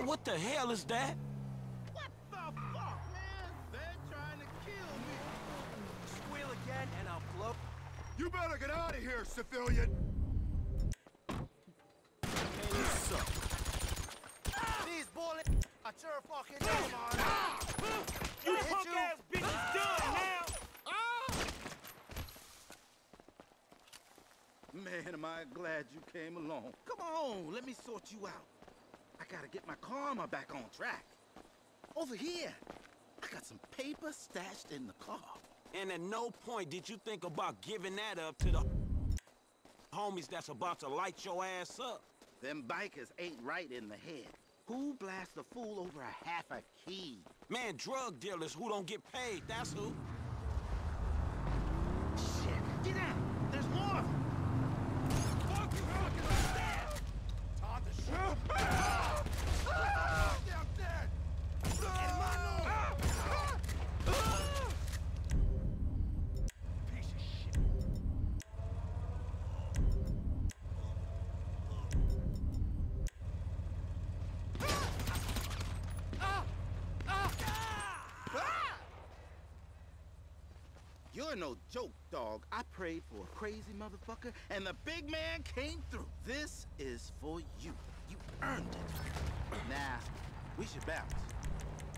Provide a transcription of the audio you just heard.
Man, what the hell is that? What the fuck, man? They're trying to kill me. Squeal again and I'll blow. You better get out of here, civilian! This up. These bullets are sure fucking come on. You punk-ass bitch is done now! Man, am I glad you came along. Come on, let me sort you out. I gotta get my karma back on track. Over here, I got some paper stashed in the car. And at no point did you think about giving that up to the homies that's about to light your ass up. Them bikers ain't right in the head. Who blasts a fool over a half a key? Man, drug dealers who don't get paid, that's who. Shit, get out! There's more of them! Fuck you talking like that! Time to shoot! I'm dead! Hermano! Piece of shit. You're no joke, dog. I prayed for a crazy motherfucker, and the big man came through. This is for you. You earned it. Now, we should bounce.